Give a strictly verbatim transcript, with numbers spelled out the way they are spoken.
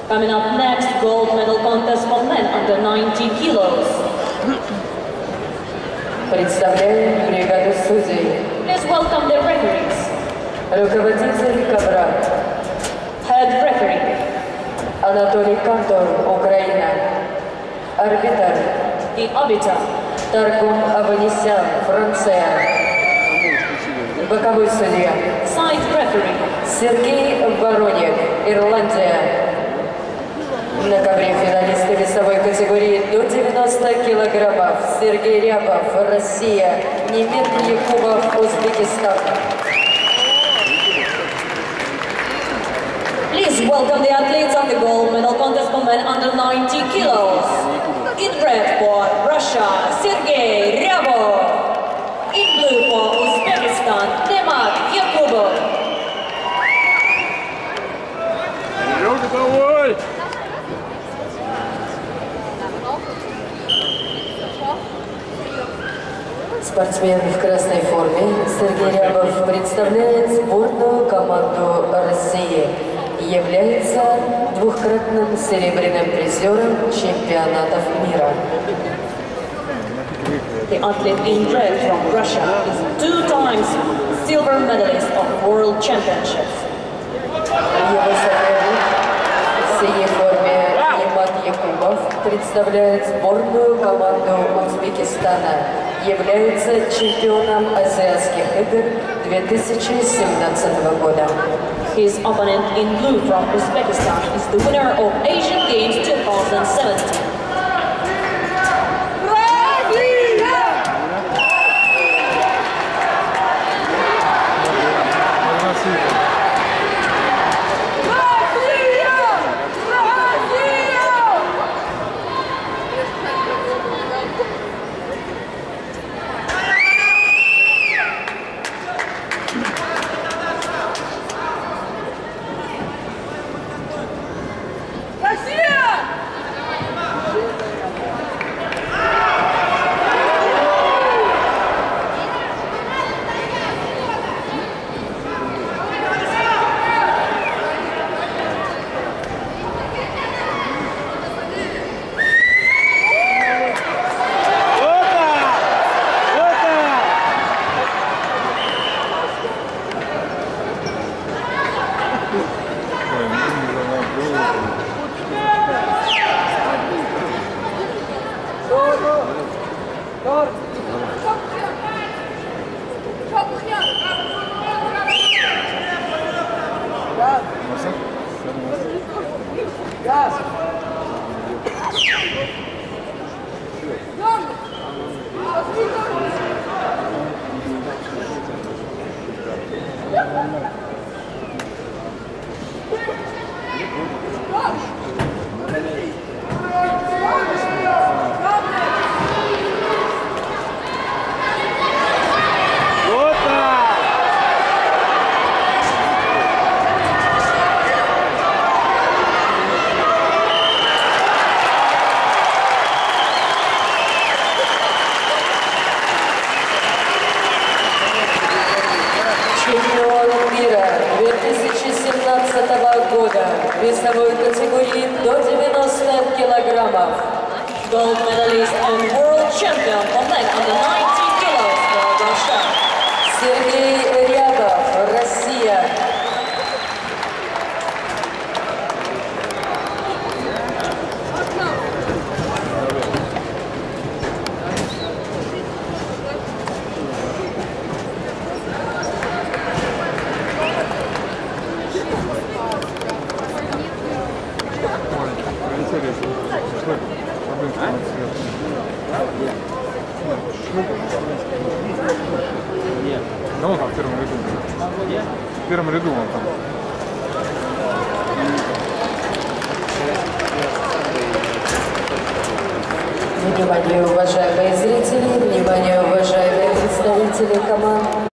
Coming up next, gold medal contest for men under ninety kilos. Представляем бригаду судей. Please welcome the referees. Руководитель ковра. Head referee. Анатолий Кантор, Украина. Арбитр. The arbiter. Таргум Аванесян, Франция. Боковой судья. Side referee. Сергей Воронек, Ирландия. На ковре финалисты весовой категории до девяноста килограммов. Сергей Рябов, Россия. Немир Якубов, Узбекистан. Please welcome the athletes on the gold medal contest for men under ninety kilos. In red for Russia, Sergey Ryabov. In blue for Uzbekistan, Nemir Yakubov. Спортсмен в красной форме Сергей Рябов представляет сборную команду России. Является двухкратным серебряным призером чемпионатов мира. The athlete in red from Russia is two times silver medalist of World Championships. Его соперник в синей форме Немир Якубов представляет сборную команду Узбекистана. Является чемпионом Азиатских игр две тысячи семнадцатого года. His opponent in blue from Uzbekistan is the winner of Asian Games two thousand seventeen. две тысячи семнадцатого года весовой категории до девяноста килограммов. Gold medalist and world champion for men under ninety kilos for Russia. Сергей Рябов, Россия. Да он там в первом ряду. В первом ряду он там. Внимание, уважаемые зрители, внимание, уважаемые представители команд.